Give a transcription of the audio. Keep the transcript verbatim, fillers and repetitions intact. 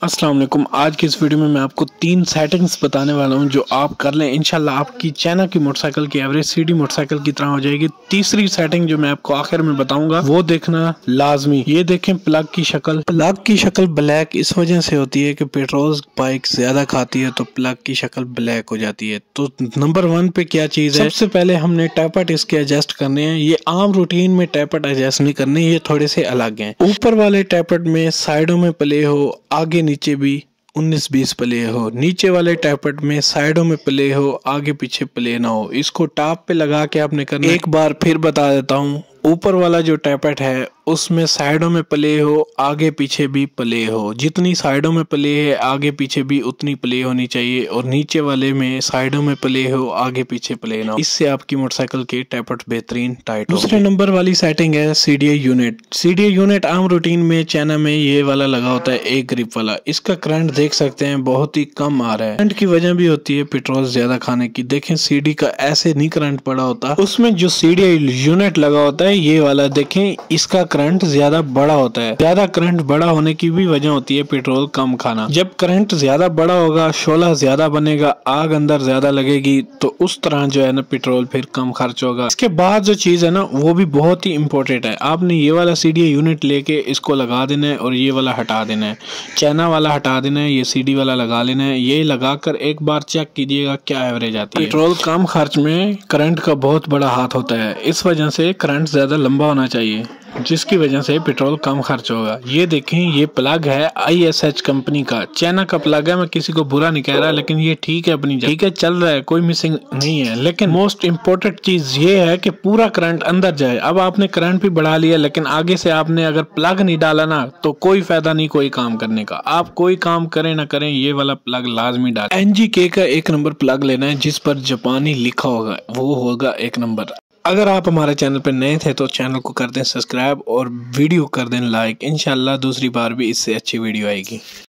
अस्सलाम वालेकुम। आज की इस वीडियो में मैं आपको तीन सेटिंग्स बताने वाला हूं जो आप कर लें, इंशाल्लाह आपकी चाइना की मोटरसाइकिल की एवरेज सीडी मोटरसाइकिल की तरह हो जाएगी। तीसरी सेटिंग जो मैं आपको आखिर में बताऊंगा वो देखना लाजमी। ये देखें प्लग की शक्ल, प्लग की शक्ल ब्लैक इस वजह से होती है कि पेट्रोल बाइक ज्यादा खाती है तो प्लग की शक्ल ब्लैक हो जाती है। तो नंबर वन पे क्या चीज है, सबसे पहले हमने टैपट इसके एडजस्ट करने हैं। ये आम रूटीन में टैपट एडजस्ट नहीं करने, ये थोड़े से अलग हैं। ऊपर वाले टैपट में साइडों में प्ले हो, आगे नीचे भी उन्नीस बीस प्ले हो। नीचे वाले टैपट में साइडों में प्ले हो, आगे पीछे प्ले ना हो। इसको टॉप पे लगा के आपने करना। एक बार फिर बता देता हूँ, ऊपर वाला जो टैपट है उसमें साइडों में प्ले हो, आगे पीछे भी प्ले हो। जितनी साइडों में प्ले है आगे पीछे भी उतनी प्ले होनी चाहिए, और नीचे वाले में साइडों में प्ले हो, आगे पीछे प्ले ना हो। इससे आपकी मोटरसाइकिल के टैपट बेहतरीन टाइट हो। दूसरे नंबर वाली सेटिंग है सीडीआई यूनिट। सीडीआई यूनिट आम रूटीन में चाइना में ये वाला लगा होता है, एक ग्रिप वाला। इसका करंट देख सकते हैं बहुत ही कम आ रहा है। करंट की वजह भी होती है पेट्रोल ज्यादा खाने की। देखें सीडी का ऐसे नहीं करंट पड़ा होता, उसमें जो सीडीआई यूनिट लगा होता है ये वाला, देखें इसका करंट ज्यादा बड़ा होता है। ज्यादा करंट बड़ा होने की भी वजह होती है पेट्रोल कम खाना। जब करंट ज्यादा बड़ा होगा, शोला ज्यादा बनेगा, आग अंदर ज्यादा लगेगी, तो उस तरह जो है ना पेट्रोल फिर कम खर्च होगा। इसके बाद जो चीज है ना वो भी बहुत ही इंपॉर्टेंट है। आपने ये वाला सीडी यूनिट लेके इसको लगा देना है और ये वाला हटा देना है। चाइना वाला हटा देना है, ये सीडी वाला लगा लेना है। ये लगाकर एक बार चेक कीजिएगा क्या एवरेज आती है। पेट्रोल कम खर्च में करंट का बहुत बड़ा हाथ होता है, इस वजह से करंट ज्यादा लंबा होना चाहिए, जिसकी वजह से पेट्रोल कम खर्च होगा। ये देखें ये प्लग है आई एस एच कंपनी का, चाइना का प्लग है। मैं किसी को बुरा नहीं कह रहा, लेकिन ये ठीक है, अपनी ठीक है, चल रहा है, कोई मिसिंग नहीं है। लेकिन मोस्ट इम्पोर्टेंट चीज ये है कि पूरा करंट अंदर जाए। अब आपने करंट भी बढ़ा लिया, लेकिन आगे से आपने अगर प्लग नहीं डाला ना तो कोई फायदा नहीं कोई काम करने का। आप कोई काम करें ना करें, ये वाला प्लग लाजमी डालें। एन जी के का एक नंबर प्लग लेना है जिस पर जापानी लिखा होगा, वो होगा एक नंबर। अगर आप हमारे चैनल पर नए थे तो चैनल को कर दें सब्सक्राइब और वीडियो कर दें लाइक। इंशाल्लाह दूसरी बार भी इससे अच्छी वीडियो आएगी।